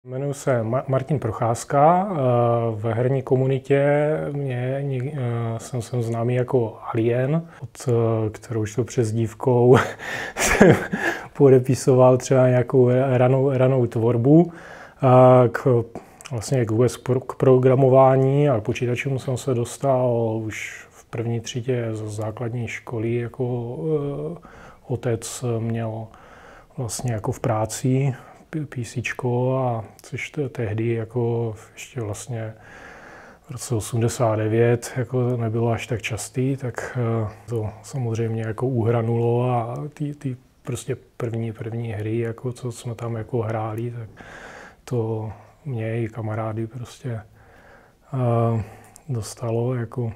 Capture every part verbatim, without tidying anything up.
Jmenuji se Martin Procházka. V herní komunitě mě, jsem, jsem známý jako Alien, pod kterou už to přezdívkou jsem podepisoval třeba nějakou ranou, ranou tvorbu. K, vlastně k, vůbec k programování a k počítačům jsem se dostal už v první třídě z základní školy. Jako otec měl vlastně jako v práci PCčko, a což to tehdy jako ještě vlastně v roce osmdesát devět jako nebylo až tak častý, tak to samozřejmě jako uhranulo a ty, ty prostě první, první hry, jako co jsme tam jako hráli, tak to mě i kamarády prostě uh, dostalo, jako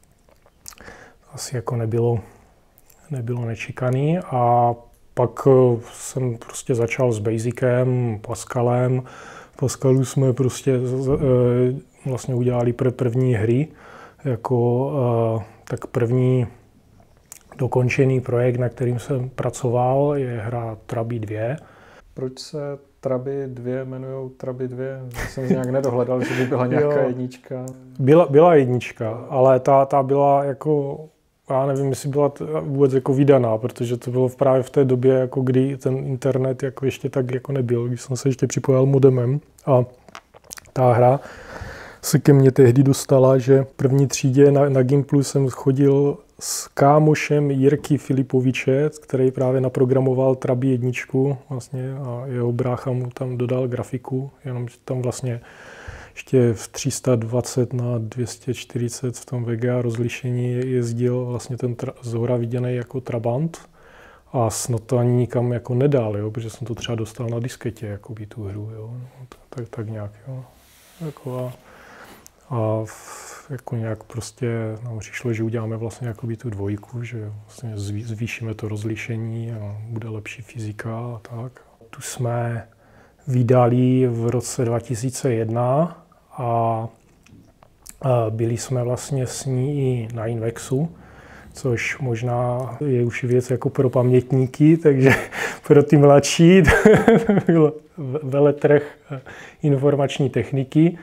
asi jako nebylo, nebylo nečekaný. A pak jsem prostě začal s Basicem, Pascalem. V Pascalu jsme prostě vlastně udělali první hry. Jako, tak první dokončený projekt, na kterým jsem pracoval, je hra Traby dva. Proč se Traby dva jmenují Traby dva? Já jsem nějak nedohledal, že by byla nějaká jednička. Byla, byla jednička, ale ta, ta byla jako... Já nevím, jestli byla vůbec jako vydaná, protože to bylo právě v té době, jako kdy ten internet jako ještě tak jako nebyl, když jsem se ještě připojil modemem. A ta hra se ke mně tehdy dostala, že v první třídě na, na Gimplu jsem chodil s kámošem Jirky Filipoviče, který právě naprogramoval Traby jedničku vlastně, a jeho brácha mu tam dodal grafiku, jenom tam vlastně ještě v tři sta dvacet na dvě stě čtyřicet v tom V G A rozlišení jezdil vlastně ten tra- zhora viděný jako Trabant a snad to ani nikam jako nedal, jo, protože jsem to třeba dostal na disketě, jakoby tu hru, jo, tak, tak nějak, jo. Jako a, a jako nějak prostě nám přišlo, že uděláme vlastně jakoby tu dvojku, že vlastně zvýšíme to rozlišení a bude lepší fyzika a tak. Tu jsme vydali v roce dva tisíce jedna a byli jsme vlastně s ní i na Invexu, což možná je už věc jako pro pamětníky, takže pro ty mladší to byl veletrh informační techniky,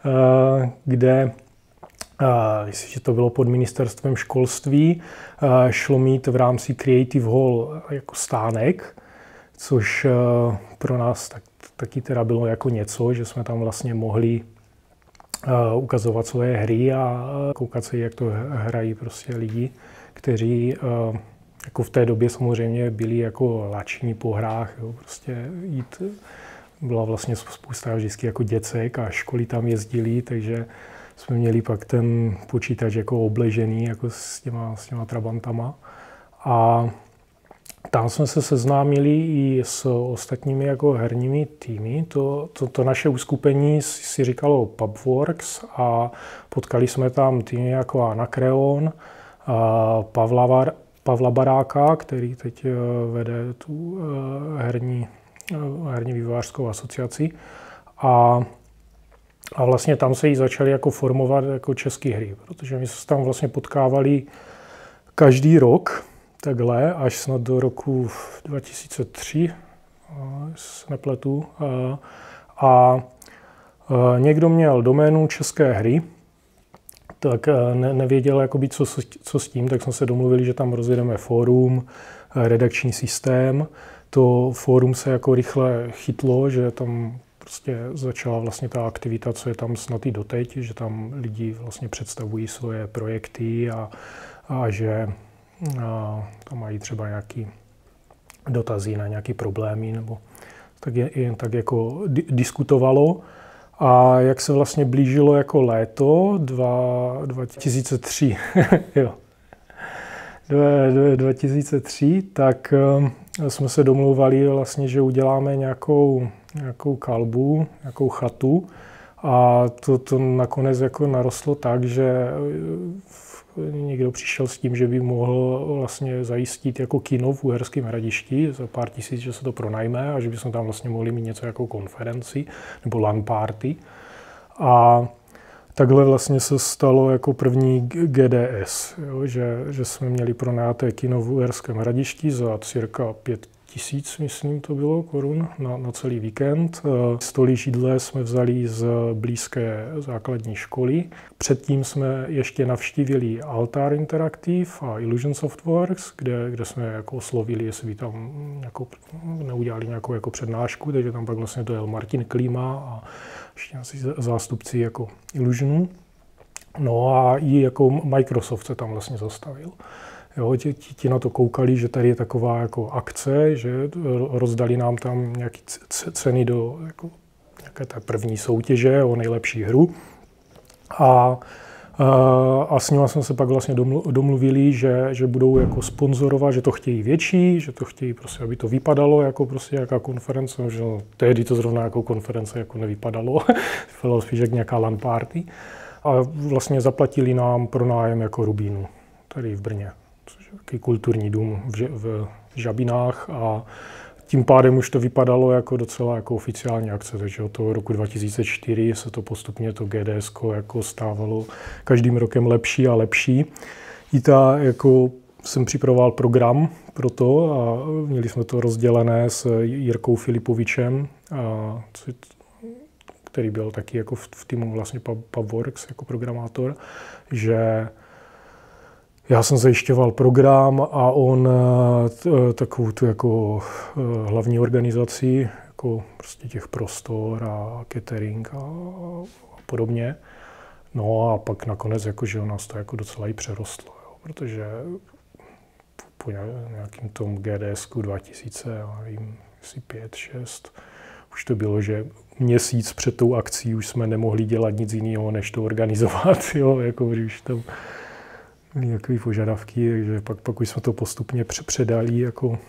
kde, jestliže to bylo pod ministerstvem školství, šlo mít v rámci Creative Hall jako stánek, což pro nás tak, taky teda bylo jako něco, že jsme tam vlastně mohli uh, ukazovat svoje hry a koukat se, jak to hrají prostě lidi, kteří uh, jako v té době samozřejmě byli jako lační po hrách, jo, prostě jít, byla vlastně spousta vždycky jako děcek a školy tam jezdili, takže jsme měli pak ten počítač jako obležený jako s těma, s těma trabantama. A tam jsme se seznámili i s ostatními jako herními týmy. To, to, to naše uskupení si říkalo Pubworks a potkali jsme tam týmy jako Anakreon, Pavla, Pavla Baráka, který teď vede tu herní, herní vývojářskou asociaci. A, a vlastně tam se jí začaly jako formovat jako české hry, protože my se tam vlastně potkávali každý rok, takhle, až snad do roku dva tisíce tři, se nepletu. A, a někdo měl doménu české hry, tak ne, nevěděl, jakoby, co, co s tím, tak jsme se domluvili, že tam rozjedeme fórum, redakční systém. To fórum se jako rychle chytlo, že tam prostě začala vlastně ta aktivita, co je tam snad i doteď, že tam lidi vlastně představují svoje projekty a, a že a tam mají třeba nějaké dotazy na nějaké problémy, nebo tak je, jen tak jako di- diskutovalo. A jak se vlastně blížilo jako léto dva tisíce tři, jo, dva tisíce tři, tak um, jsme se domlouvali vlastně, že uděláme nějakou, nějakou kalbu, nějakou chatu. A to, to nakonec jako narostlo tak, že někdo přišel s tím, že by mohl vlastně zajistit jako kino v Uherském Hradišti za pár tisíc, že se to pronajme a že bychom tam vlastně mohli mít něco jako konferenci nebo LAN party. A takhle vlastně se stalo jako první G D S, jo, že, že jsme měli pronajaté kino v Uherském Hradišti za cirka pět tisíc, myslím, to bylo korun na, na celý víkend. Stolí židle jsme vzali z blízké základní školy. Předtím jsme ještě navštívili Altar Interactive a Illusion Softworks, kde, kde jsme jako oslovili, jestli by tam jako, neudělali nějakou jako přednášku, takže tam pak vlastně dojel Martin Klima a ještě asi zástupci jako Illusionu. No a i jako Microsoft se tam vlastně zastavil. Jo, ti, ti na to koukali, že tady je taková jako akce, že rozdali nám tam nějaké ceny do jako, nějaké té první soutěže o nejlepší hru. A, a, a s nimi jsme se pak vlastně domluvili, že, že budou jako sponzorovat, že to chtějí větší, že to chtějí prostě, aby to vypadalo jako prostě nějaká konference, že no, tehdy to zrovna jako konference jako nevypadalo, vypadalo spíš jak nějaká LAN party. A vlastně zaplatili nám pronájem jako Rubínu, tady v Brně. Takový kulturní dům v, v Žabinách a tím pádem už to vypadalo jako docela jako oficiální akce, takže od toho roku dva tisíce čtyři se to postupně to G D S jako stávalo každým rokem lepší a lepší. I ta jako jsem připravoval program pro to a měli jsme to rozdělené s Jirkou Filipovičem, a, který byl taky jako v, v týmu vlastně Pubworks jako programátor, že já jsem zajišťoval program a on t, takovou tu jako hlavní organizaci, jako prostě těch prostor a catering a, a podobně. No a pak nakonec jako, že nás to jako docela i přerostlo, jo, protože po nějakým tom G D S ku dva tisíce, já nevím, asi pět, šest, už to bylo, že měsíc před tou akcí už jsme nemohli dělat nic jiného, než to organizovat, jo, jako už tam byly nějaké požadavky, takže pak, pak už jsme to postupně předali jako uh,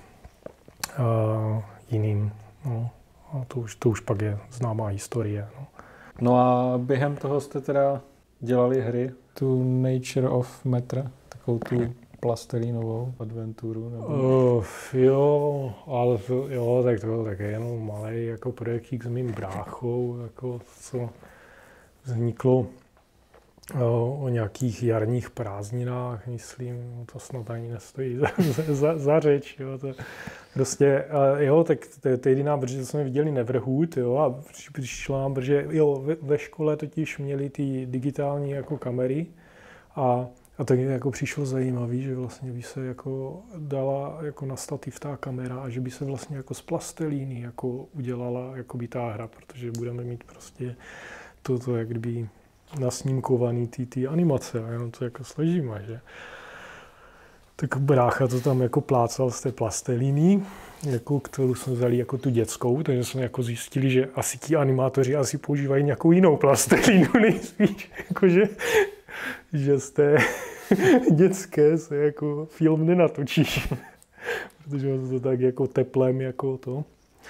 jiným. No. A to už, to už pak je známá historie. No. No a během toho jste teda dělali hry, tu Nature of Matter, takovou tu plastelínovou adventuru? Nebo... Uh, jo, ale to, jo, tak to byl také jenom malý jako projektík s mým bráchou, jako, co vzniklo o nějakých jarních prázdninách, myslím, to snad ani nestojí za, za, za řeč, jo, to prostě, jo, tak tehdy nám, protože jsme viděli Neverhood, jo, a přišlo nám, protože, jo, ve, ve škole totiž měli ty digitální jako kamery a, a tak jako přišlo zajímavý, že vlastně by se jako dala jako na stativ ta kamera a že by se vlastně jako z plastelíny jako udělala jako by ta hra, protože budeme mít prostě toto, jak kdyby nasnímkovaný ty, ty animace, a jenom to jako složíme, že? Tak brácha to tam jako plácal z té plastelíny, jako, kterou jsme vzali jako tu dětskou, takže jsme jako zjistili, že asi ti animátoři asi používají nějakou jinou plastelínu nejspíš, jakože, že z té dětské se jako film nenatočí, protože to tak jako teplem jako to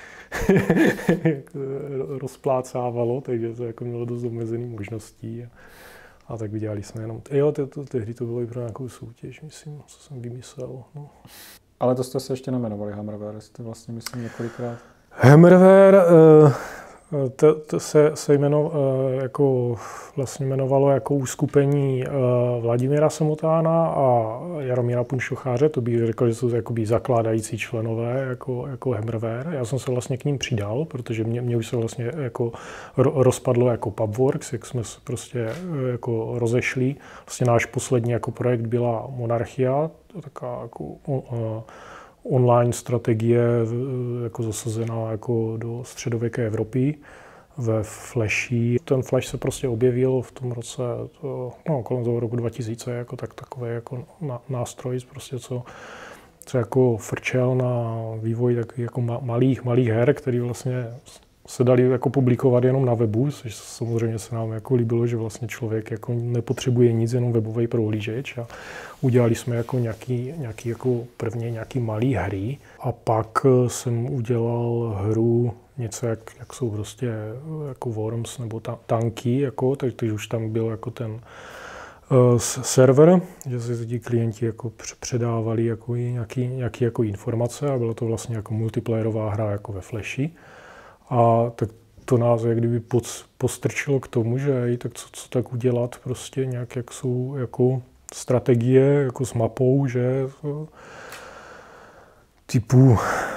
rozplácávalo, takže to jako mělo dost omezený možností. A, a tak vydělali jsme jenom... Jo, to, to, tehdy to bylo i pro nějakou soutěž, myslím, co jsem vymyslel. No. Ale to jste se ještě nejmenovali Hammerware, jste vlastně, myslím, několikrát... Hammerware, uh, to, to se, se jmeno, jako vlastně jmenovalo jako uskupení Vladimíra Samotána a Jaromíra Punšocháře, to bych řekl, že jsou jakoby zakládající členové jako, jako Hammerware. Já jsem se vlastně k ním přidal, protože mě, mě už se vlastně jako rozpadlo jako Pubworks, jak jsme se prostě jako rozešli. Vlastně náš poslední jako projekt byla Monarchia, taková jako online strategie jako zasazená jako do středověké Evropy ve Flashi. Ten Flash se prostě objevil v tom roce, to, no, kolem toho roku dva tisíce, jako tak, takový jako nástroj, prostě co, co jako frčel na vývoj takových jako malých, malých her, který vlastně se dali jako publikovat jenom na webu, což samozřejmě se nám jako líbilo, že vlastně člověk jako nepotřebuje nic, jenom webový prohlížeč, a udělali jsme jako nějaký, nějaký jako prvně nějaký malý hry a pak jsem udělal hru něco, jak, jak jsou prostě jako Worms nebo ta, tanky, jako, takže teď už tam byl jako ten uh, server, že si ti klienti jako předávali jako nějaký, nějaký jako informace a bylo to vlastně jako multiplayerová hra jako ve Flashi. A tak to nás jak kdyby postrčilo k tomu, že tak co, co tak udělat, prostě nějak jak jsou jako strategie jako s mapou, že typu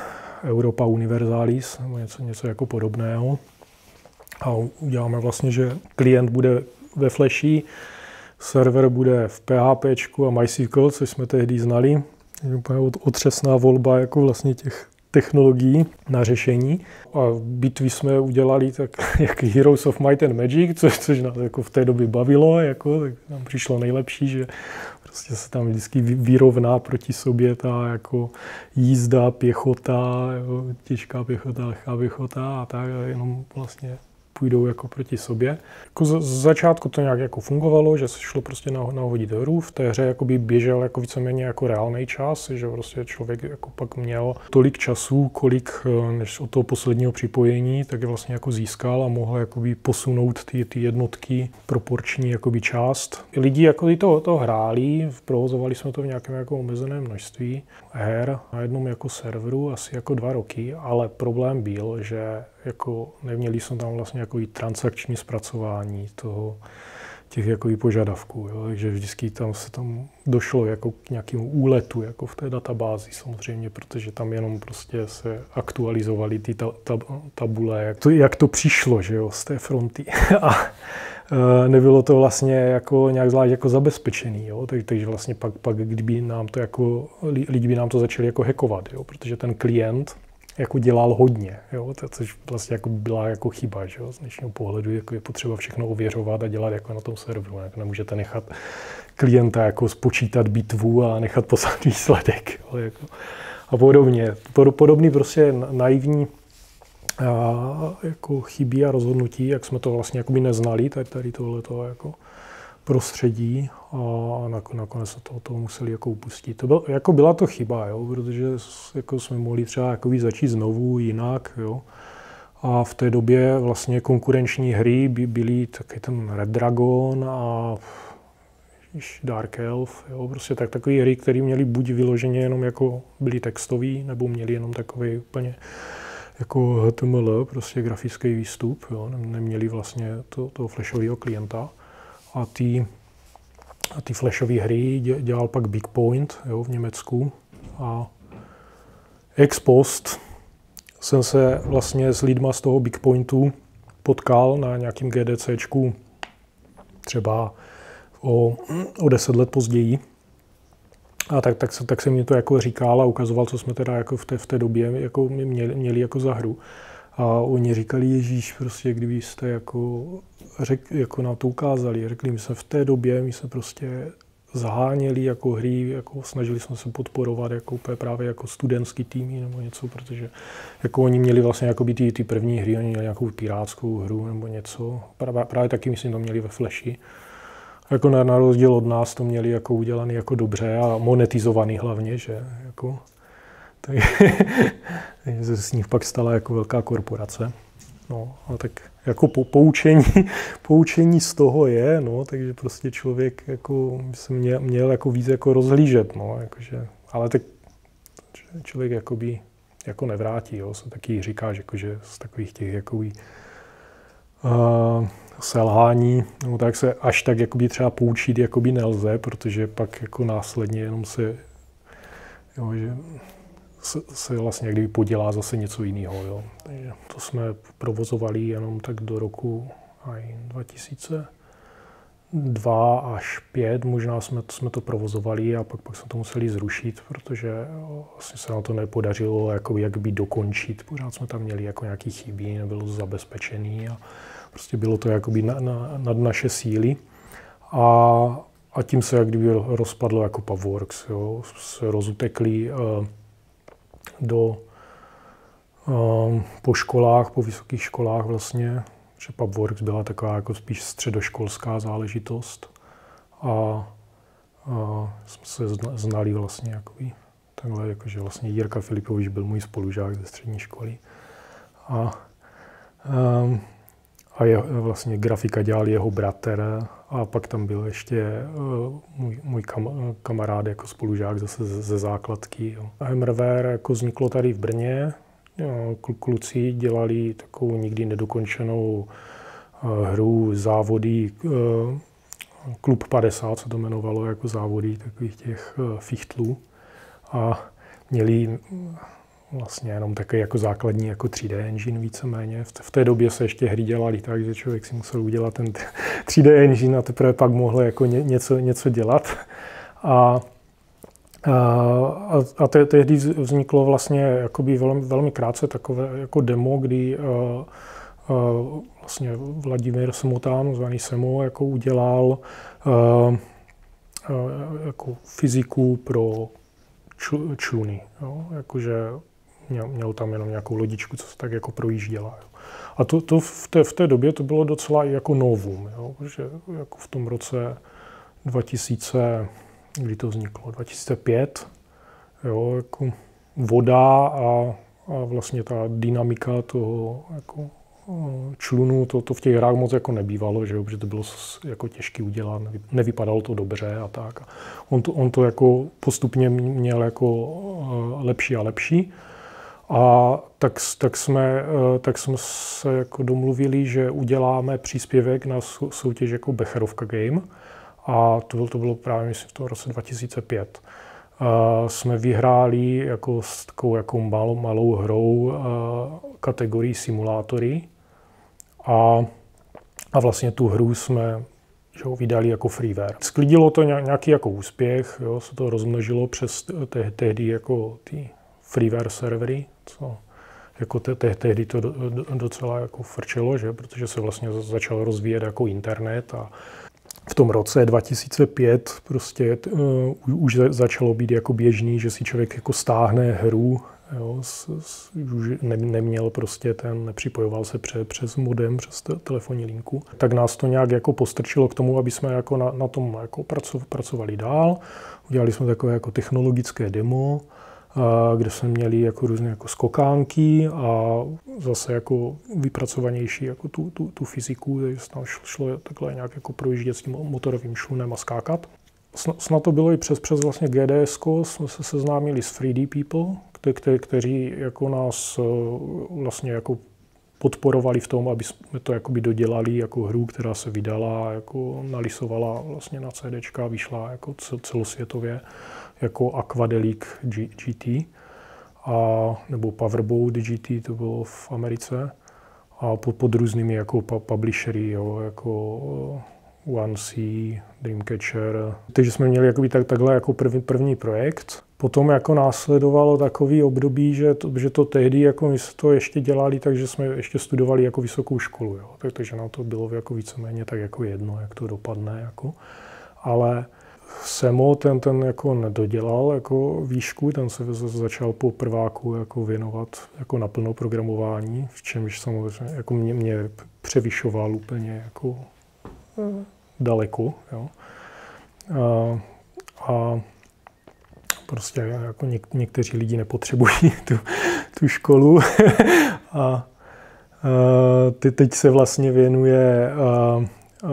Europa Universalis, nebo něco, něco jako podobného. A uděláme vlastně, že klient bude ve Flashi, server bude v PHPčku a MySQL, což jsme tehdy znali. Je úplně otřesná volba jako vlastně těch technologií na řešení. A bitvy jsme udělali tak jak Heroes of Might and Magic, což, což nás jako v té době bavilo, jako, tak nám přišlo nejlepší, že prostě se tam vždycky vyrovná proti sobě ta jako jízda, pěchota, jo, těžká pěchota, lehká pěchota a tak, a jenom vlastně půjdou jako proti sobě. Jako z, z začátku to nějak jako fungovalo, že se šlo prostě nahodit hru. V té hře jakoby běžel jako víceméně jako reálný čas, že prostě člověk jako pak měl tolik času, kolik než od toho posledního připojení, tak je vlastně jako získal a mohl jakoby posunout ty, ty jednotky proporční jakoby část. Lidi jako to, to hráli, provozovali jsme to v nějakém jako omezeném množství her na jednom jako serveru asi jako dva roky, ale problém byl, že jako neměli jsme tam vlastně jako i transakční zpracování toho, těch jako i požadavků, jo? Takže vždycky tam se tam došlo jako k nějakému úletu jako v té databázi samozřejmě, protože tam jenom prostě se aktualizovaly ty ta, ta, tabule, jak to, jak to přišlo, že jo, z té fronty. A nebylo to vlastně jako nějak zvlášť jako zabezpečený, jo? Tak, takže vlastně pak, pak kdyby nám to jako, lidi by nám to začali jako hackovat, jo? Protože ten klient jako dělal hodně, jo? To, což vlastně jako byla jako chyba, že jo? Z dnešního pohledu jako je potřeba všechno ověřovat a dělat jako na tom serveru. Jako nemůžete nechat klienta jako spočítat bitvu a nechat poslat výsledek. Jo? Jako. A podobně. Podobný prostě naivní a jako chybí a rozhodnutí, jak jsme to vlastně jakoby neznali, tady, tady tohleto jako prostředí a nakonec se toho, toho museli jako upustit. To byl, jako byla to chyba, jo, protože jako jsme mohli třeba jakoby začít znovu jinak. Jo. A v té době vlastně konkurenční hry by byly taky ten Red Dragon a Dark Elf, jo, prostě tak, takové hry, které měly buď vyloženě jenom jako byly textový, nebo měly jenom takový úplně jako H T M L, prostě grafický výstup, jo, neměli vlastně to, toho flashového klienta. A ty, a ty flashové hry dělal pak Big Point, jo, v Německu. A ex post jsem se vlastně s lidma z toho Big Pointu potkal na nějakým GDCčku třeba o, o deset let později. A tak, tak, tak se mi to jako říkal a ukazoval, co jsme teda jako v té, v té době jako měli, měli jako za hru. A oni říkali, Ježíš, prostě kdybyste jako, řek, jako nám to ukázali, řekli, my jsme v té době, my jsme prostě zaháněli jako hry, jako snažili jsme se podporovat jako právě jako studentský týmy nebo něco, protože jako oni měli vlastně jako ty, ty první hry, oni měli nějakou pirátskou hru nebo něco, právě, právě taky myslím to měli ve Flashi. Jako na, na rozdíl od nás to měli jako udělaný jako dobře a monetizovaný hlavně, že jako. Takže se z nich pak stala jako velká korporace. No, a tak jako po, poučení, poučení z toho je, no, takže prostě člověk jako by se měl, měl jako víc jako rozhlížet, no, jakože, ale tak člověk jakoby jako nevrátí, jo, se taky říká, že, jakože z takových těch jakoby, uh, selhání, no, tak se až tak jakoby třeba poučit jakoby nelze, protože pak jako následně jenom se, jo, že se, se vlastně kdyby podělá zase něco jiného, jo. Takže to jsme provozovali jenom tak do roku aj dva tisíce dva až pět, možná jsme, jsme to provozovali a pak, pak jsme to museli zrušit, protože vlastně se nám to nepodařilo jako jak by dokončit. Pořád jsme tam měli jako nějaký chyby, nebylo to zabezpečený a prostě bylo to jakoby na, na, nad naše síly. A, a tím se jak kdyby rozpadlo jako Pavworks, jo. Se rozutekli uh, do uh, po školách, po vysokých školách vlastně, že Pavworks byla taková jako spíš středoškolská záležitost a, a jsme se znali vlastně jakoby, takhle, jakože vlastně Jirka Filipovič byl můj spolužák ze střední školy a, um, a je, vlastně grafika dělal jeho bratr a pak tam byl ještě uh, můj, můj kam, kamarád jako spolužák zase ze, ze základky. Jo. A Hammerware jako vzniklo tady v Brně. Jo, kluci dělali takovou nikdy nedokončenou uh, hru závody, uh, Klub padesát se to jmenovalo, jako závody takových těch uh, fichtlů. A měli vlastně jenom takový jako základní jako tři dé engine víceméně. V té době se ještě hry dělaly tak, že člověk si musel udělat ten tři dé engine a teprve pak mohl jako ně, něco, něco dělat. A, a, a te, tehdy vzniklo vlastně jakoby velmi, velmi krátce takové jako demo, kdy uh, uh, vlastně Vladimír Semotán, zvaný Semo, jako udělal uh, uh, jako fyziku pro čl, čluny. Jo? Jakože měl, měl tam jenom nějakou lodičku, co se tak jako projížděla. Jo? A to, to v, té, v té době to bylo docela jako novum, jo? Protože jako v tom roce dva tisíce, kdy to vzniklo, dva tisíce pět, jo? Jako voda a, a vlastně ta dynamika toho jako člunu, to, to v těch hrách moc jako nebývalo, že jo, protože to bylo jako těžké udělat, nevypadalo to dobře a tak. On to, on to jako postupně měl jako lepší a lepší. A tak, tak, jsme, tak jsme se jako domluvili, že uděláme příspěvek na soutěž jako Becherovka Game. A to bylo, to bylo právě myslím v tom roce dva tisíce pět. Uh, jsme vyhráli jako s takovou jako malou, malou hrou uh, kategorii simulátory a, a vlastně tu hru jsme že ho, vydali jako freeware. Sklidilo to nějaký jako úspěch, jo, se to rozmnožilo přes te, tehdy jako ty freeware servery, co jako te, te, tehdy to do, do, docela jako frčelo, že, protože se vlastně začal rozvíjet jako internet a v tom roce dva tisíce pět prostě uh, už začalo být jako běžný, že si člověk jako stáhne hru, jo, s, s, už ne, neměl prostě ten, nepřipojoval se pře, přes modem, přes te, telefonní linku. Tak nás to nějak jako postrčilo k tomu, aby jsme jako na, na tom jako pracovali dál. Udělali jsme takové jako technologické demo, kde jsme měli jako různé jako skokánky a zase jako vypracovanější jako tu, tu, tu fyziku, takže tam šlo takhle nějak jako projíždět s tím motorovým člunem a skákat. Snad to bylo i přes, přes vlastně G D S ko, jsme se seznámili s tři dé People, kte, kte, kteří jako nás vlastně jako podporovali v tom, aby jsme to jakoby dodělali jako hru, která se vydala, jako nalisovala vlastně na CDčka, vyšla jako celosvětově jako Aquadelic G, GT a nebo Powerboat G T, to bylo v Americe a pod, pod různými jako publishery, jo, jako One C, Dreamcatcher. Takže jsme měli jakoby tak, takhle jako první, první projekt. Potom jako následovalo takový období, že to, že to tehdy jako my to ještě dělali, takže jsme ještě studovali jako vysokou školu, jo. Tak, takže nám to bylo jako víceméně tak jako jedno, jak to dopadne, jako. Ale Semo ten, ten jako nedodělal jako výšku, ten se začal po prváku jako věnovat jako naplno programování, v čemž samozřejmě jako mě, mě převyšoval úplně jako daleko. Jo. A, a prostě jako něk, někteří lidi nepotřebují tu, tu školu a, a ty, teď se vlastně věnuje a,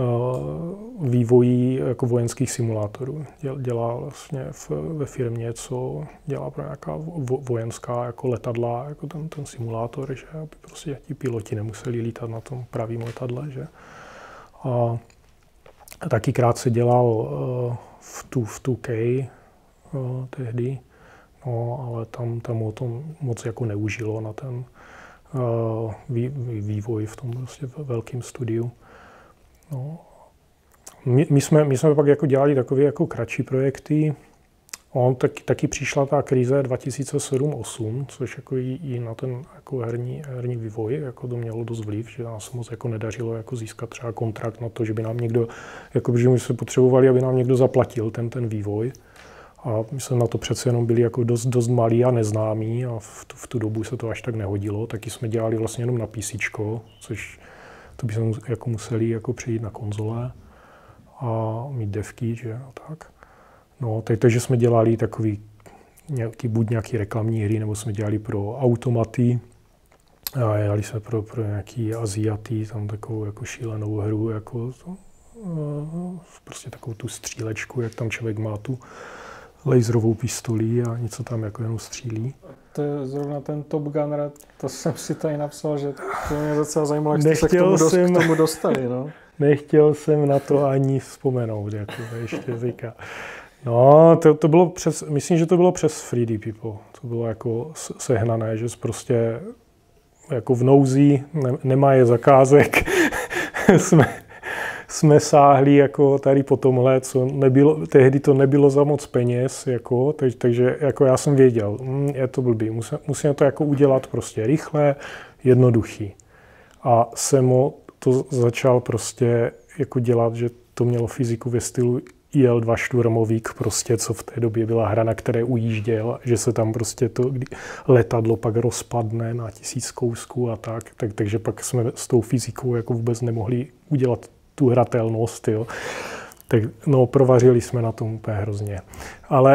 vývojí jako vojenských simulátorů. Dělá vlastně v, ve firmě, co dělá pro nějaká vo, vojenská jako letadla, jako ten, ten simulátor, že aby prostě ti piloti nemuseli lítat na tom pravým letadle, že. A taky krátce dělal uh, v tu v two K uh, tehdy, no, ale tam, tam o tom moc jako neužilo na ten uh, vý, vývoj v tom prostě velkém studiu. No. My, my, jsme, my jsme pak jako dělali takové jako kratší projekty. On taky, taky přišla ta krize dva tisíce sedm osm, což jako i, i na ten jako herní, herní vývoj jako to mělo dost vliv, že nás moc jako nedařilo jako získat třeba kontrakt na to, že by nám někdo, jako že my jsme potřebovali, aby nám někdo zaplatil ten, ten vývoj. A my jsme na to přece jenom byli jako dost, dost malí a neznámí a v tu, v tu dobu se to až tak nehodilo. Taky jsme dělali vlastně jenom na PCčko, což to by jsme jako museli jako přejít na konzole a mít devky, že a tak. No, teď, takže jsme dělali takový nějaký, buď nějaký reklamní hry, nebo jsme dělali pro automaty. A dělali jsme pro, pro nějaký Aziaty, tam takovou jako šílenou hru, jako to, prostě takovou tu střílečku, jak tam člověk má tu laserovou pistoli a něco tam jako jenom střílí. To je zrovna ten Top Gunner, to jsem si tady napsal, že to mě docela zajímalo, jak jste se k tomu, dost, jsem, k tomu dostali. No? Nechtěl jsem na to ani vzpomenout, jako ještě říká. No, to, to bylo přes, myslím, že to bylo přes Free D People. To bylo jako sehnané, že prostě jako v nouzi, ne, nemá je zakázek, jsme, jsme sáhli jako tady po tomhle, co nebylo, tehdy to nebylo za moc peněz, jako, teď, takže jako já jsem věděl, hm, je to blbý, musím, musím to jako udělat prostě rychle, jednoduchý. A Semo to začal prostě jako dělat, že to mělo fyziku ve stylu I L dva Šturmovik, prostě, co v té době byla hra, na které ujížděl, že se tam prostě to kdy letadlo pak rozpadne na tisíc kousků a tak, tak, takže pak jsme s tou fyzikou jako vůbec nemohli udělat tu hratelnost, jo. Tak no, provařili jsme na tom úplně hrozně. Ale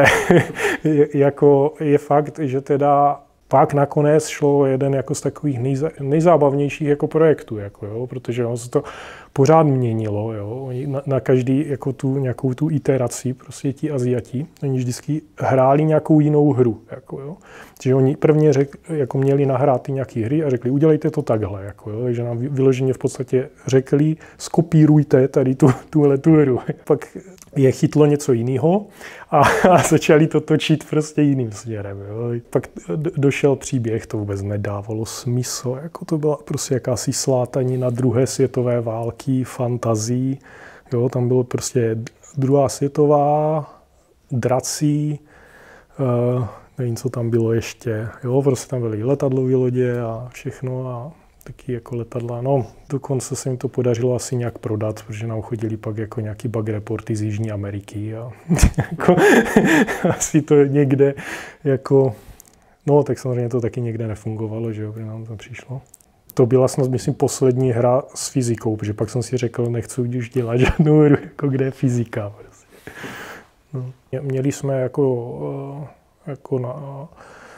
jako je fakt, že teda pak nakonec šlo jeden jako z takových nejza, nejzábavnějších jako projektů, jako jo, protože on se to pořád měnilo, jo. Oni na, na každý jako tu nějakou tu iteraci, prostě ti Aziati, oni vždycky hráli nějakou jinou hru, jako jo. Takže oni prvně řek, jako měli nahrát ty nějaký hry a řekli, udělejte to takhle, jako jo. Takže nám vyloženě v podstatě řekli, skopírujte tady tu, tuhle tu hru. Pak je chytlo něco jiného a, a začali to točit prostě jiným směrem, jo. Pak došel příběh, to vůbec nedávalo smysl, jako to byla prostě jakási slátanina druhé světové války, fantazí, jo, tam bylo prostě druhá světová, drací, uh, nevím, co tam bylo ještě, jo, prostě tam byly letadlové lodě a všechno a taky jako letadla, no, dokonce se jim to podařilo asi nějak prodat, protože nám chodili pak jako nějaký bug reporty z Jižní Ameriky a jako, asi to někde jako, no, tak samozřejmě to taky někde nefungovalo, že jo, protože nám to přišlo. To byla snad, myslím, poslední hra s fyzikou, protože pak jsem si řekl, nechci už dělat žádnou hru, jako kde je fyzika. Prostě. No. Měli jsme jako, jako na,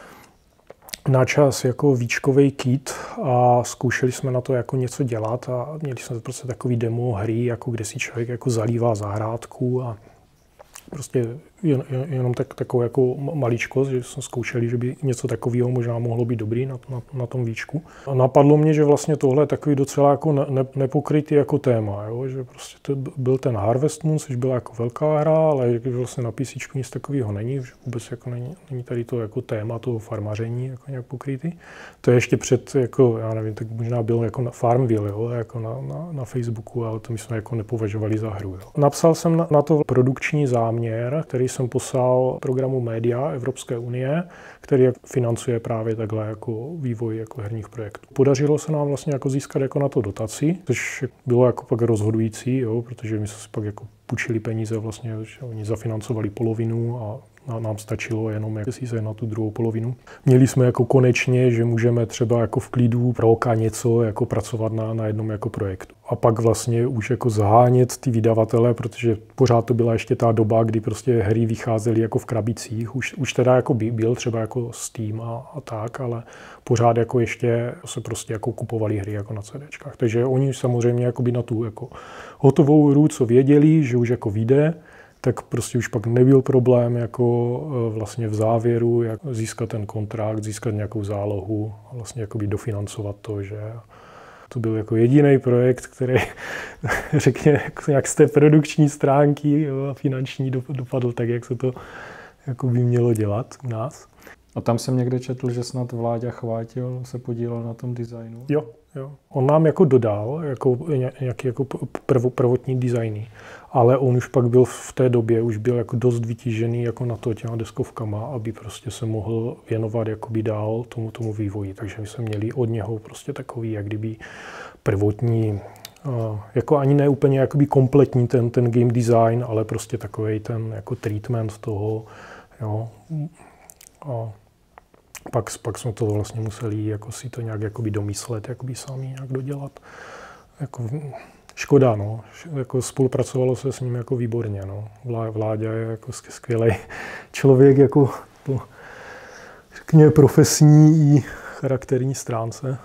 na čas jako výčkový kit a zkoušeli jsme na to jako něco dělat a měli jsme prostě takový demo hry, jako kde si člověk jako zalívá zahrádku a prostě jen, jenom tak, takovou jako maličkost, že jsme zkoušeli, že by něco takového možná mohlo být dobrý na, na, na tom víčku. A napadlo mě, že vlastně tohle je takový docela jako ne, ne, nepokrytý jako téma, jo? Že prostě to byl ten Harvest Moon, což byla jako velká hra, ale vlastně na písíčku nic takového není, že vůbec jako není, není tady to jako téma toho farmaření jako nějak pokrytý. To je ještě před, jako, já nevím, tak možná bylo jako na Farmville, jo? Jako na, na, na Facebooku, ale to my jsme jako nepovažovali za hru. Jo? Napsal jsem na, na to produkční záměr, který jsem poslal programu Media Evropské unie, který financuje právě takhle jako vývoj jako herních projektů. Podařilo se nám vlastně jako získat jako na to dotaci, což bylo jako pak rozhodující, jo, protože my jsme si pak jako půjčili peníze vlastně, že oni zafinancovali polovinu a nám stačilo jenom jak si se na tu druhou polovinu. Měli jsme jako konečně, že můžeme třeba jako v klidu pro roka něco jako pracovat na, na jednom jako projektu. A pak vlastně už jako zahánět ty vydavatele, protože pořád to byla ještě ta doba, kdy prostě hry vycházely jako v krabicích. Už, už teda jako by byl třeba jako Steam a, a tak, ale pořád jako ještě se prostě jako kupovali hry jako na CDčkách. Takže oni samozřejmě jako by na tu jako hotovou hru, co věděli, že už jako vyjde, tak prostě už pak nebyl problém jako vlastně v závěru, jak získat ten kontrakt, získat nějakou zálohu a vlastně jakoby dofinancovat to, že to byl jako jediný projekt, který řekně nějak z té produkční stránky a finanční dopadl tak, jak se to jako by mělo dělat u nás. A tam jsem někde četl, že snad Vláďa Chvátil se podílel na tom designu. Jo, jo. On nám jako dodal jako nějaký jako prvo, prvotní designy, ale on už pak byl v té době, už byl jako dost vytížený jako na to těma deskovkama, aby prostě se mohl věnovat jakoby dál tomu, tomu vývoji. Takže my jsme měli od něho prostě takový, jak kdyby prvotní, jako ani ne úplně jakoby kompletní ten, ten game design, ale prostě takovej ten jako treatment toho, jo. A pak, pak jsme to vlastně museli jako si to nějak jakoby domyslet, jakoby sami nějak dodělat. Jako, škoda, no. Jako spolupracovalo se s ním jako výborně, no. Vlá, Vláďa je jako skvělý člověk, jako po, řekněme, profesní i charakterní stránce.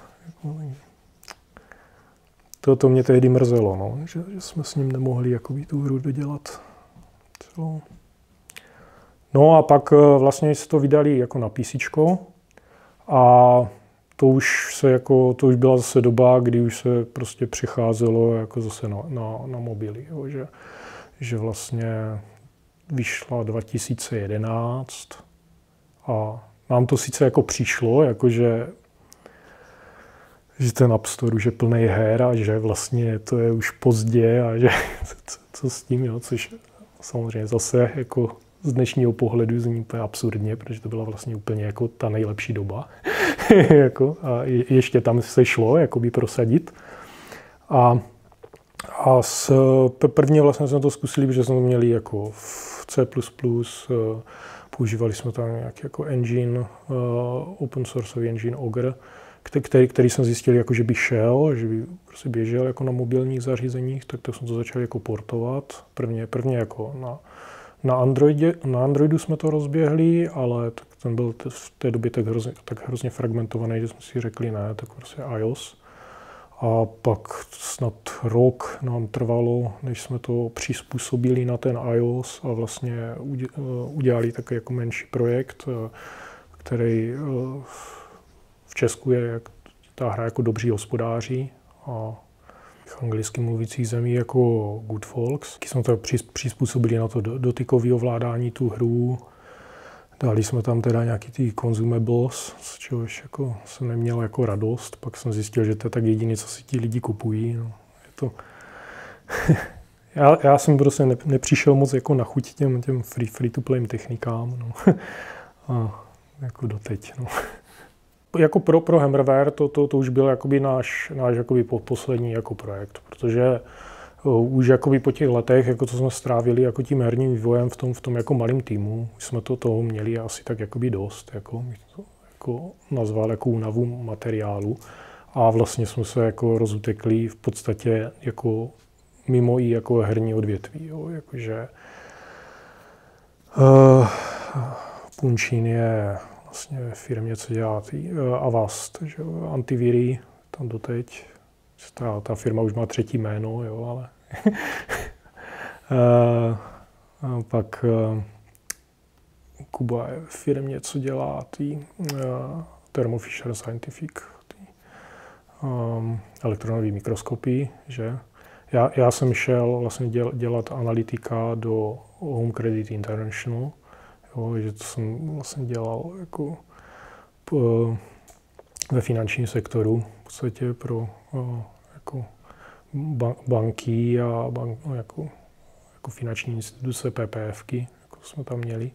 To, to mě tehdy mrzelo, no. Že, že jsme s ním nemohli jakoby tu hru dodělat. Co? No a pak vlastně se to vydali jako na písíčko a to už se jako, to už byla zase doba, kdy už se prostě přicházelo jako zase na, na, na mobily, jo, že, že vlastně vyšla dva tisíce jedenáct a nám to sice jako přišlo, jakože že ten App Store už je plný her a že vlastně to je už pozdě a že co, co s tím, jo, což samozřejmě zase jako z dnešního pohledu zní úplně absurdně, protože to byla vlastně úplně jako ta nejlepší doba. jako, a je, ještě tam se šlo jakoby prosadit. A, a s, prvně vlastně jsme to zkusili, protože jsme to měli jako v C plus plus, používali jsme tam nějaký jako engine, open source engine Ogre, který, který jsem zjistil, jako, že by šel, že by prostě běžel jako na mobilních zařízeních, tak to jsme to začali jako portovat. Prvně, prvně jako na, na, Androidě, na Androidu jsme to rozběhli, ale tak ten byl v té době tak hrozně, tak hrozně fragmentovaný, že jsme si řekli ne, tak prostě iOS. A pak snad rok nám trvalo, než jsme to přizpůsobili na ten iOS a vlastně udělali takový jako menší projekt, který v Česku je jak ta hra jako dobří hospodáři a v anglicky mluvících zemí jako Good Folks. Jsme to přizpůsobili na to dotykové ovládání tu hru. Dali jsme tam teda nějaký ty consumables, z čehož jako jsem neměl jako radost. Pak jsem zjistil, že to je tak jediné, co si ti lidi kupují. No, je to... já, já jsem prostě ne, nepřišel moc jako na chuť těm, těm free, free to play technikám. No. A jako doteď. No. Jako pro, pro Hammerware to, to, to už byl jakoby náš, náš jakoby poslední jako projekt, protože uh, už jakoby po těch letech, jako co jsme strávili jako tím herním vývojem v tom, v tom jako malém týmu, jsme to toho měli asi tak jakoby dost, jako, jako nazval jako únavu materiálu a vlastně jsme se jako rozutekli v podstatě jako mimo i jako herní odvětví, jo, jakože uh, Punchin je vlastně firmě, co dělá ty Avast, že jo, antiviry, tam doteď. Ta, ta firma už má třetí jméno, jo, ale... a pak uh, Kuba je firmě, co dělá ty uh, Thermo Fisher Scientific, ty um, elektronové mikroskopy, že? Já, já jsem šel vlastně děl, dělat analytika do Home Credit International, jo, že to jsem vlastně dělal jako po, ve finančním sektoru, v podstatě pro jako banky a bank, jako, jako finanční instituce, PPFky, jako jsme tam měli.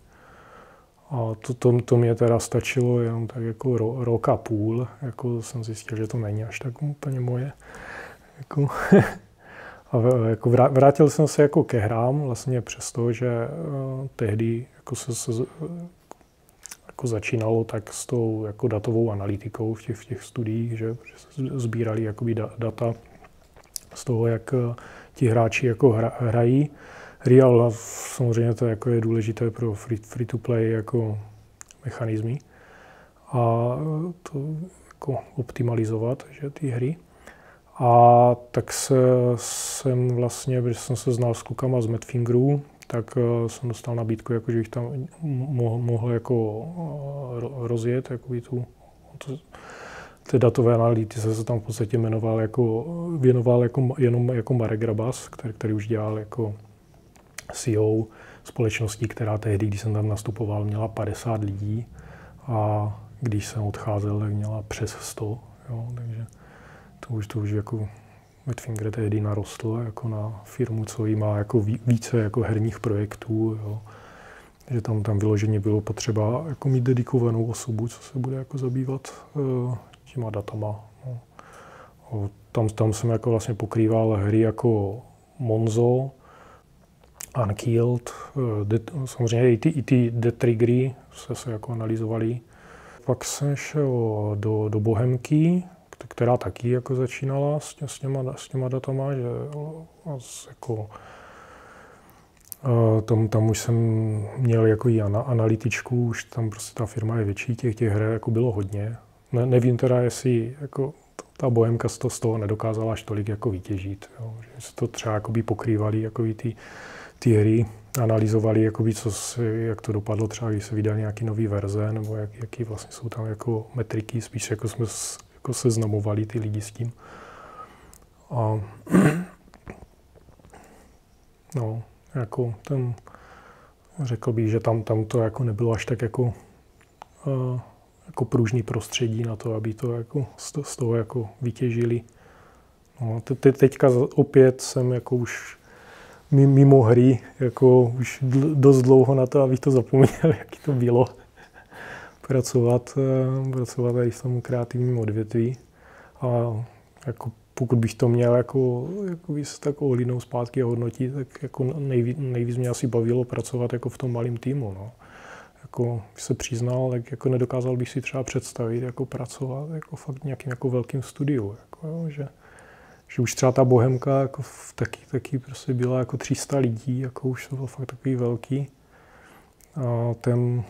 A to, to, to mě teda stačilo jenom tak jako ro, rok a půl, jako jsem zjistil, že to není až tak úplně moje. Jako a jako vrátil jsem se jako ke hrám, vlastně přesto, že uh, tehdy jako se, se jako začínalo tak s tou jako datovou analytikou v těch, v těch studiích, že se sbírali jakoby da, data z toho, jak uh, ti hráči jako hra, hrají. Real samozřejmě to jako je důležité pro free, free to play jako mechanismy a to jako optimalizovat, že ty hry. A tak se, jsem vlastně, když jsem se znal s klukama z Madfingeru, tak uh, jsem dostal nabídku, jako, že bych tam mohl, mohl jako, uh, rozjet jakoby tu, tu té datové analytice se tam v podstatě jmenoval jako, věnoval jako, jenom jako Marek Grabas, který, který už dělal jako C E O společností, která tehdy, když jsem tam nastupoval, měla padesát lidí a když jsem odcházel, tak měla přes sto, jo, takže to už, to už jako Madfinger tehdy narostl jako na firmu, co jí má jako více jako herních projektů, jo. Že tam, tam vyloženě bylo potřeba jako mít dedikovanou osobu, co se bude jako zabývat uh, těma datama. No. Tam, tam jsem jako vlastně pokrýval hry jako Monzo, Unkilled, uh, Dead, samozřejmě i ty, i ty Dead Triggery se, se jako analyzovaly. Pak jsem šel do, do Bohemky, která taky jako začínala s, tě, s, těma, s těma datama, že jako, tam, tam už jsem měl jako i analytičku, už tam prostě ta firma je větší, těch, těch her jako bylo hodně. Ne, nevím teda, jestli jako ta Bohemka z toho, z toho nedokázala až tolik jako vytěžit, jo. Že se to třeba jakoby pokrývali jakoby ty, ty hry, analyzovali, jakoby, co se, jak to dopadlo, třeba když se vydali nějaký nový verze, nebo jak, jaký vlastně jsou tam jako metriky, spíš jako jsme jako seznamovali ty lidi s tím. A no, jako ten, řekl bych, že tam, tam to jako nebylo až tak jako, uh, jako pružný prostředí na to, aby to jako z toho jako vytěžili. No, te, te, teďka opět jsem jako už mimo hry, jako už dost dlouho na to, abych to zapomněl, jaký to bylo pracovat, pracovat tady v tom kreativním odvětví. A jako pokud bych to měl jako, jako s takovou hlinou zpátky a hodnotit, tak jako nejvíc, nejvíc mě asi bavilo pracovat jako v tom malém týmu. No. Jako, když se přiznal, tak jako nedokázal bych si třeba představit jako pracovat jako fakt nějakým jako velkým studiu. Jako, jo, že, že už třeba ta Bohemka jako taky, taky prostě byla jako tři sta lidí, jako už to bylo fakt takový velký. A ten,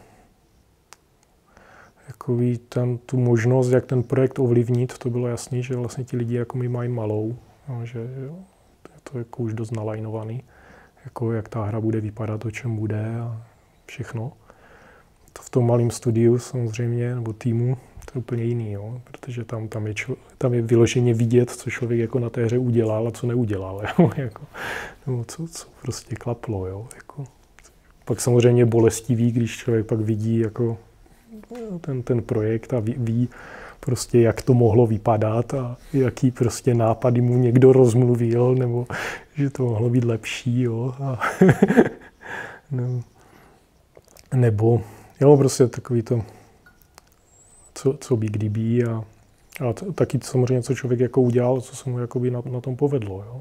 jakový, ten, tu možnost, jak ten projekt ovlivnit, to bylo jasný, že vlastně ti lidi jako my mají malou, no, že jo, je to jako už dost nalajnovaný, jako jak ta hra bude vypadat, o čem bude a všechno. To v tom malém studiu samozřejmě, nebo týmu, to je úplně jiný, jo, protože tam, tam, je člo, tam je vyloženě vidět, co člověk jako na té hře udělal a co neudělal, jo, jako, nebo co, co prostě klaplo. Jo, jako. Pak samozřejmě bolestivý, když člověk pak vidí jako ten, ten projekt a ví, ví prostě, jak to mohlo vypadat a jaký prostě nápady mu někdo rozmluvil, nebo že to mohlo být lepší, jo, a nebo, nebo jo, prostě takový to, co, co by kdyby a, a t, taky samozřejmě, co člověk jako udělal, co se mu jakoby na, na tom povedlo, jo.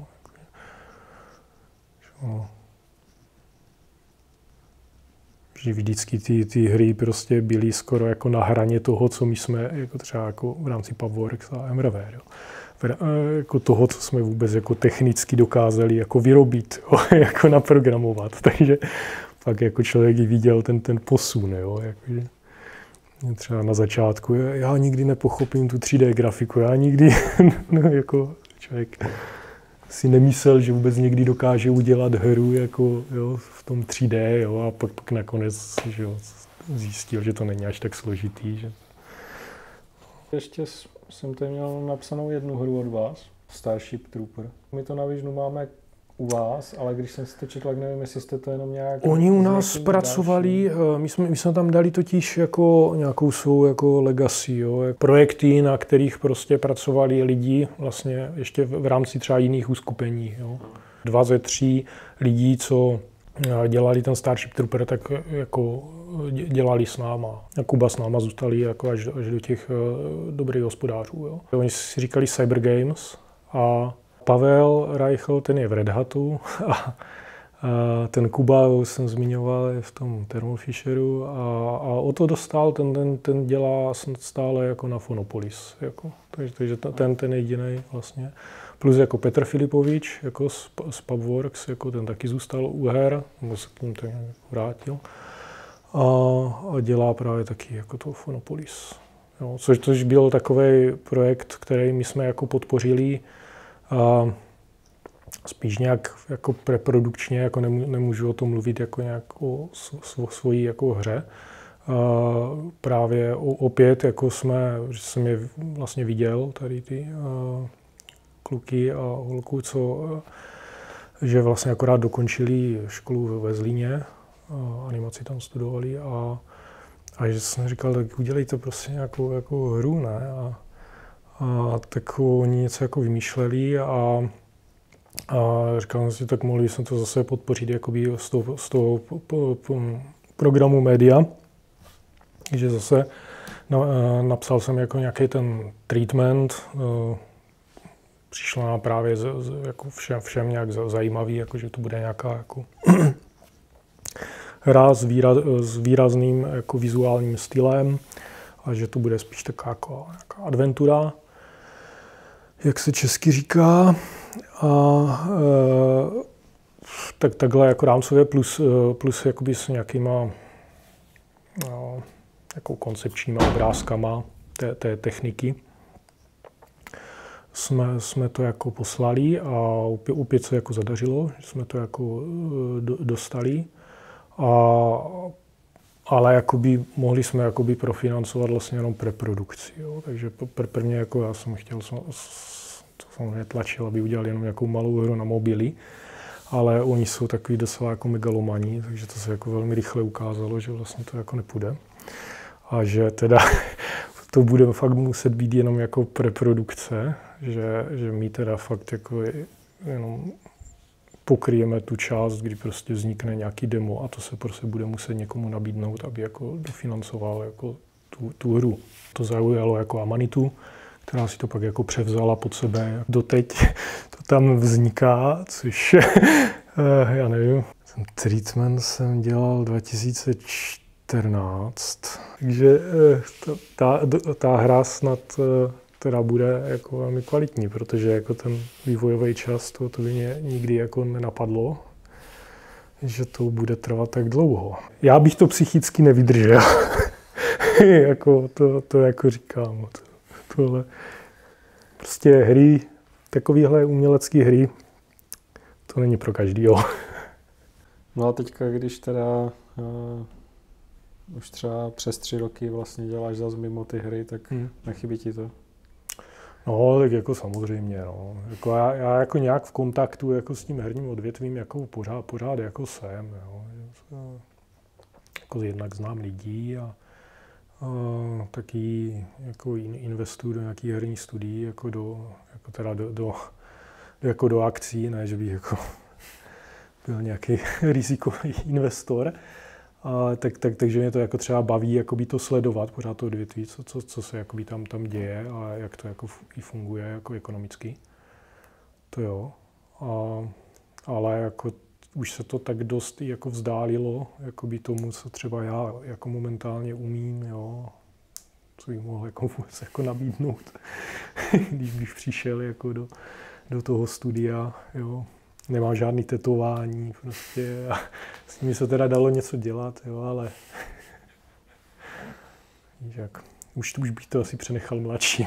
jo. Že vždycky ty, ty hry prostě byly skoro jako na hraně toho, co my jsme jako třeba jako v rámci Pavworks a Emravere, jo. Jako toho, co jsme vůbec jako technicky dokázali jako vyrobit, jo, jako naprogramovat. Takže pak jako člověk i viděl ten, ten posun, jo, jakože třeba na začátku, já nikdy nepochopím tu tři dé grafiku, já nikdy, no, jako člověk si nemyslel, že vůbec někdy dokáže udělat hru jako, jo, v tom tři dé, jo, a pak, pak nakonec, že jo, zjistil, že to není až tak složitý. Že... Ještě jsem tady měl napsanou jednu hru od vás, Starship Trooper. My to na Visionu máme u vás, ale když jsem si to četl, tak nevím, jestli jste to jenom nějak... Oni u nás zpracovali, my jsme, my jsme tam dali totiž jako nějakou svou jako legacy, jo, projekty, na kterých prostě pracovali lidi vlastně ještě v, v rámci třeba jiných uskupení. Jo. Dva ze tří lidí, co dělali ten Starship Trooper, tak jako dělali s náma. A Kuba s náma zůstali jako až, až do těch dobrých hospodářů. Jo. Oni si říkali Cyber Games a Pavel Reichl, ten je v Red Hatu a, a ten Kuba, jsem zmiňoval, je v tom Thermo Fisheru a, a o to dostal, ten, ten, ten dělá stále jako na Phonopolis. Jako. Takže, takže ten, ten jediný vlastně. Plus jako Petr Filipovič jako z, z Pavworks, jako ten taky zůstal u her, nebo se k ním tak vrátil. A, a dělá právě taky jako to Phonopolis. Jo, což, což byl takový projekt, který my jsme jako podpořili. A spíš nějak jako preprodukčně, jako nemů, nemůžu o tom mluvit jako nějak o svojí jako hře. A právě opět jako jsme, že jsem je vlastně viděl, tady ty a, kluky a holku, co, že vlastně akorát dokončili školu ve Zlíně, a animaci tam studovali a, a že jsem říkal, tak udělejte prostě nějakou jako hru, ne? A, A tak oni něco jako vymýšleli a, a říkal jsem si, tak mohli jsme to zase podpořit jakoby z toho, z toho po, po, po programu média. Takže zase na, napsal jsem jako nějaký ten treatment, přišlo nám právě z, z, jako všem, všem nějak zajímavý, jako že to bude nějaká jako hra s, výraz, s výrazným jako vizuálním stylem a že to bude spíš taková jako nějaká adventura, jak se česky říká. A e, tak, takhle jako rámcově plus, plus jakoby s nějakýma no, jako koncepčníma obrázkama té, té techniky. Jsme, jsme to jako poslali a opět, opět se jako zadařilo, že jsme to jako do, dostali. A, ale jakoby mohli jsme jakoby profinancovat vlastně jenom preprodukci. Jo. Takže pr- prvně jako já jsem chtěl, to samozřejmě tlačil, aby udělali jenom nějakou malou hru na mobily. ale oni jsou takový docela jako megalomaní, takže to se jako velmi rychle ukázalo, že vlastně to jako nepůjde. A že teda to bude fakt muset být jenom jako preprodukce, že, že my teda fakt jako jenom pokryjeme tu část, kdy prostě vznikne nějaký demo a to se prostě bude muset někomu nabídnout, aby jako dofinancoval jako tu, tu hru. To zaujalo jako Amanitu, která si to pak jako převzala pod sebe. Doteď to tam vzniká, což já nevím. Ten treatment jsem dělal dva tisíce čtrnáct, takže ta, ta, ta hra snad teda bude jako velmi kvalitní, protože jako ten vývojový čas, to, to by mě nikdy jako nenapadlo, že to bude trvat tak dlouho. Já bych to psychicky nevydržel. jako to, to jako říkám. To, tohle. Prostě hry, takovéhle umělecké hry, to není pro každýho. No a teďka, když teda uh, už třeba přes tři roky vlastně děláš zase mimo ty hry, tak hmm. nechybí ti to? No, tak jako samozřejmě, no. Jako já, já jako nějak v kontaktu jako s tím herním odvětvím jako pořád, pořád jako jsem, jo. Jako jednak znám lidí a, a taky jako investuju do nějakých herních studií, jako do, jako teda do, do, jako do akcí, ne, že bych jako byl nějaký rizikový investor. A tak, tak, takže mě to jako třeba baví jakoby to sledovat, pořád to odvětví, co, co, co se jakoby tam, tam děje a jak to jako i funguje jako ekonomicky. To jo. A, ale jako už se to tak dost jako vzdálilo jakoby tomu, co třeba já jako momentálně umím, jo. Co bych mohl jako vůbec jako nabídnout, když bych přišel jako do, do toho studia, jo. Nemám žádný tetování prostě a s nimi se teda dalo něco dělat, jo, ale jak, už, už bych to asi přenechal mladším.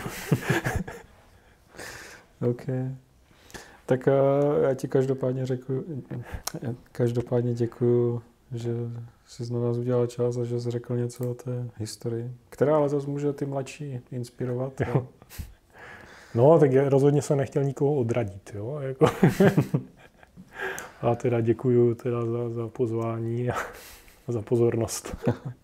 OK. Tak já ti každopádně řeknu, každopádně děkuju, že jsi na nás udělal čas a že jsi řekl něco o té historii, která ale zase může ty mladší inspirovat. Jo. No, tak já rozhodně jsem nechtěl nikoho odradit, jo, jako. A teda děkuju teda za, za pozvání a za pozornost.